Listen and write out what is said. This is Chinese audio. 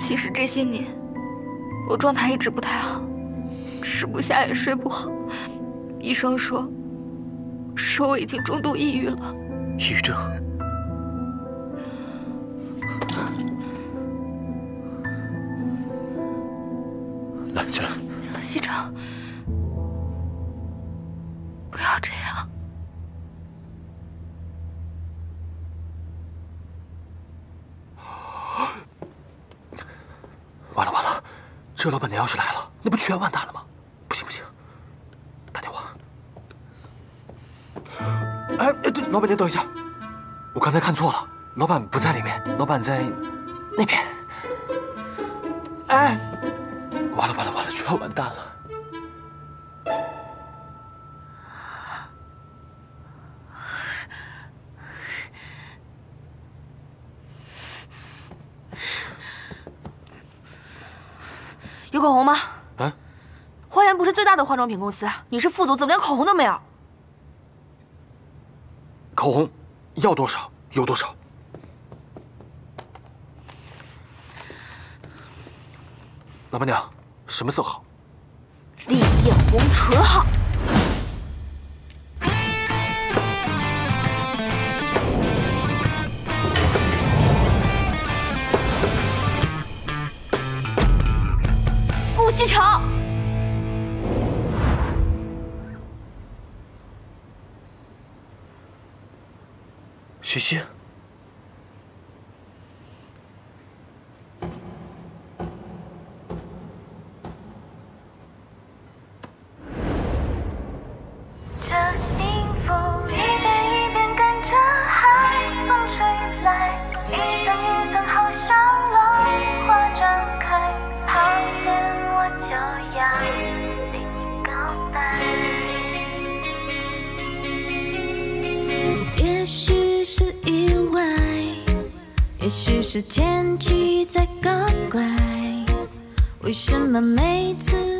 其实这些年我状态一直不太好，吃不下也睡不好。医生说我已经重度抑郁了。 抑郁症？来，起来。 西城，不要这样。 完了完了，这老板娘要是来了，那不全完蛋了吗？不行不行，打电话。哎，对，老板娘等一下，我刚才看错了，老板不在里面，老板在那边。哎，完了完了完了，全完蛋了。 有口红吗？ 啊？ 花颜不是最大的化妆品公司，你是副总，怎么连口红都没有？ 口红要多少有多少。老板娘，什么色号？ 丽艳红唇号。顾西城。 西西。 也许是天气在搞怪，为什么每次